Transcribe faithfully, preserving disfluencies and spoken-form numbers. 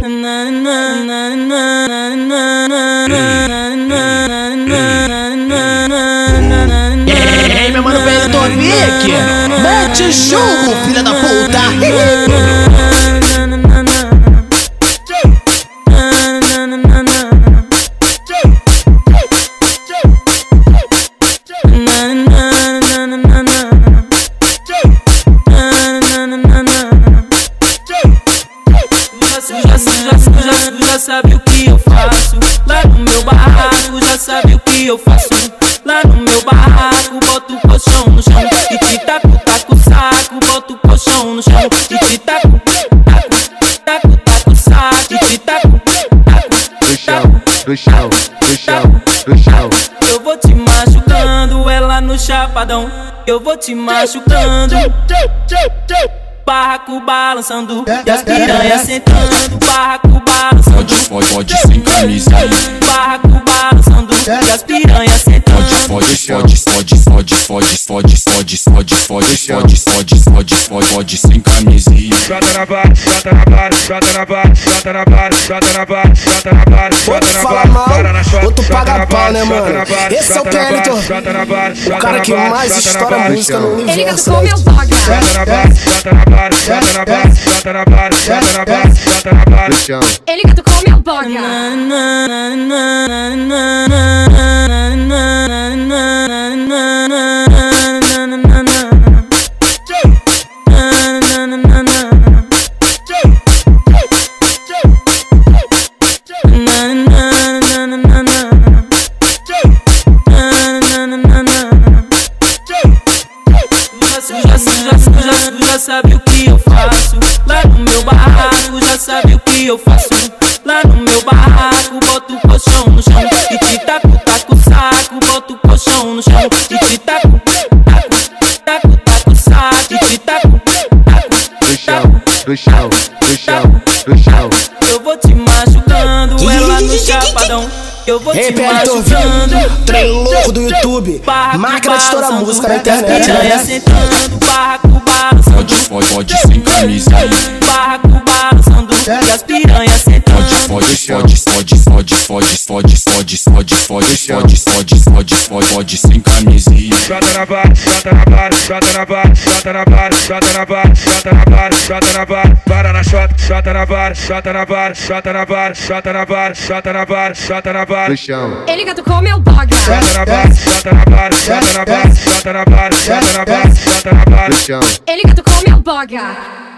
Ei, meu mano Betonic, mete jogo, filha da puta. Já sabe o que eu faço lá no meu barraco, já sabe o que eu faço lá no meu barraco. Boto o colchão no chão e te taco, taco o saco. Boto o colchão no chão e te taco, taco, taco, taco o saco. E te taco, taco, no chão, no chão, no chão, no chão. Eu vou te machucando, ela no chapadão. Eu vou te machucando, barraco balançando e as piranhas sentando. Barraco balançando, Pode, pode, pode sem camisa. barraco balançando e as piranhas sentando. Pode, pode, pode, pode, pode, pode, pode, pode, pode, pode, pode, pode, pode, pode sem camisinha. Chata na vara, chata na vara, chata na vara, chata na vara, chata na vara, chata na vara, Outro fala mal, outro paga pau, né, mano? Esse é o Kellyton, o cara que mais estoura música no universo. Ele meu vaga. Chata na vara, chata na vara, chata na vara, chata na vara, chata na vara, chata na vara. No chão. Ele que tu come meu vaga. Já sabe o que eu faço lá no meu barraco, já sabe o que eu faço lá no meu barraco. Boto o colchão no chão e te taco, taco o saco. Boto o colchão no chão e te taco, taco, taco, taco o saco. E te taco, taco, No chão, no chão, no chão, no chão. eu vou te machucando, ela no chapadão. Eu vou Ei, te Pedro, machucando, trem louco do YouTube, máquina de estourar música na internet, piranha né? sentando, barraco balançando, Pode, pode, pode sem camisa. barraco balançando e as piranhas sentando. Pode, pode, pode, pode, pode, pode, pode, pode, pode, pode, pode, pode, pode, pode sem camisinha. Chata na vara, chata na vara, chata na vara, chata na vara, chata na vara, chata na vara, chata na vara, para na chota, chata na vara, chata na vara, chata na vara, chata na vara, chata na vara, chata na vara. No chão. Ele que tu come meu vaga. Chata na vara, chata na vara, chata na vara, chata na vara, chata na vara, chata na vara. No chão. Ele que tu come meu vaga.